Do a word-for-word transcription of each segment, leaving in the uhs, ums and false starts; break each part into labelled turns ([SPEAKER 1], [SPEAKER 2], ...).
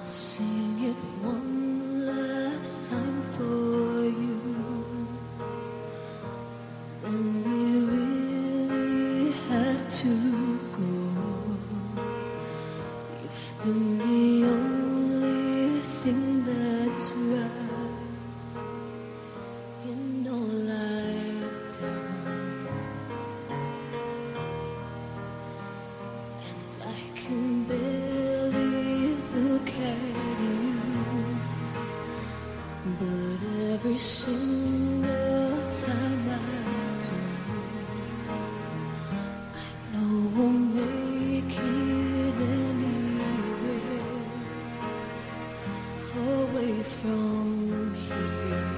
[SPEAKER 1] Sing it one last time for you, and we really have to go. You've been the only thing that's right in all I've done, and I can barely look at you, but every single time I do, I know we'll make it anywhere away from here.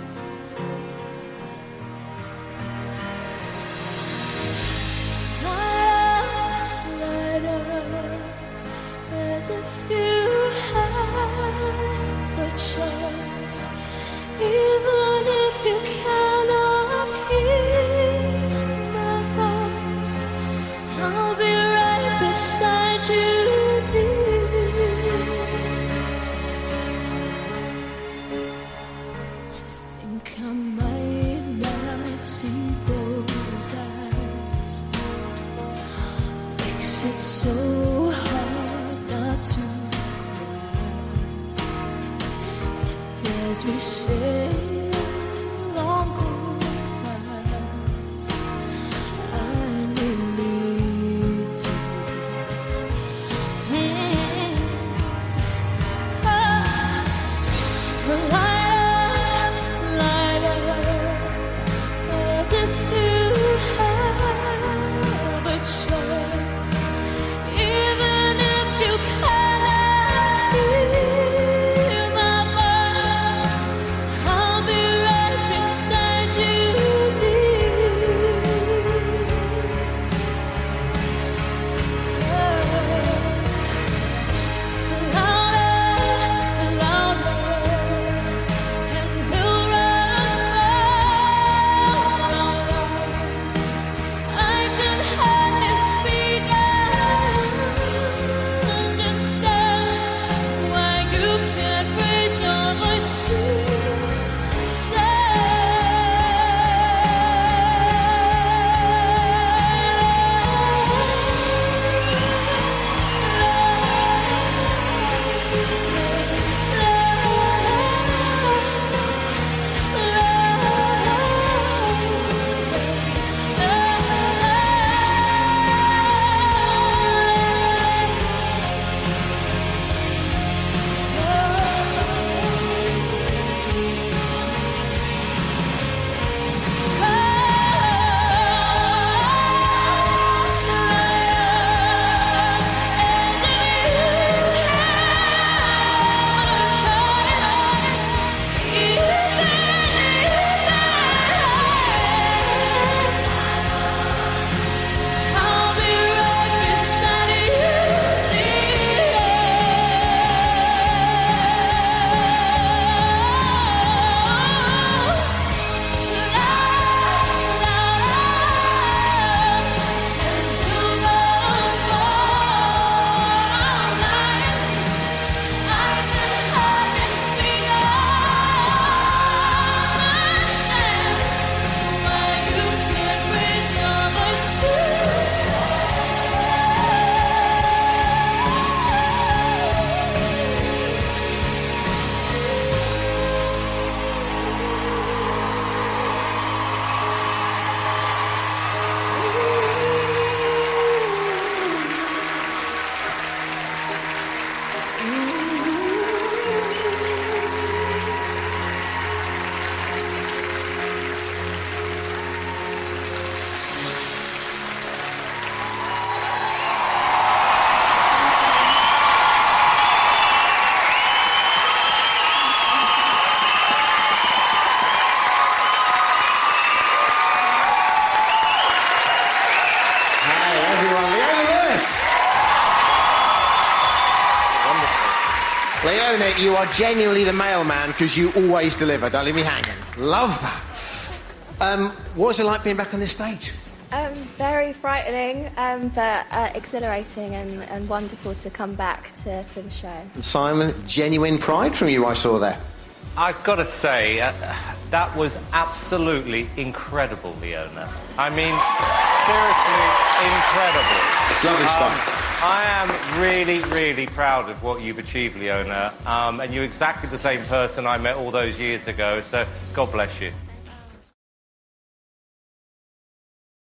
[SPEAKER 1] Light up, light up, as if you have a choice, even if you cannot hear my voice. I'll be right beside you, dear. To think I might not see those eyes makes it so hard not to cry. And as we say long goodbyes, I nearly do. Mm. Ah, light up, light up, as if you have a choice, even if you cannot hear my voice. I'll be right beside you, dear. Louder, louder, and we'll run for our lives. I can hardly speak. I understand why you can't raise your voice to say. I'll be right beside you, dear.
[SPEAKER 2] Hi everyone, Leona Lewis. Wonderful. Leona, you are genuinely the mailman because you always deliver. Don't leave me hanging. Love that. Um, what was it like being back on this stage?
[SPEAKER 1] Um, very frightening, um, but uh, exhilarating and, and wonderful to come back to, to the show.
[SPEAKER 2] Simon, genuine pride from you I saw there.
[SPEAKER 3] I've got to say, uh, that was absolutely incredible, Leona. I mean, seriously incredible.
[SPEAKER 2] Lovely stuff.
[SPEAKER 3] Um, I am really, really proud of what you've achieved, Leona, um, and you're exactly the same person I met all those years ago, so God bless you.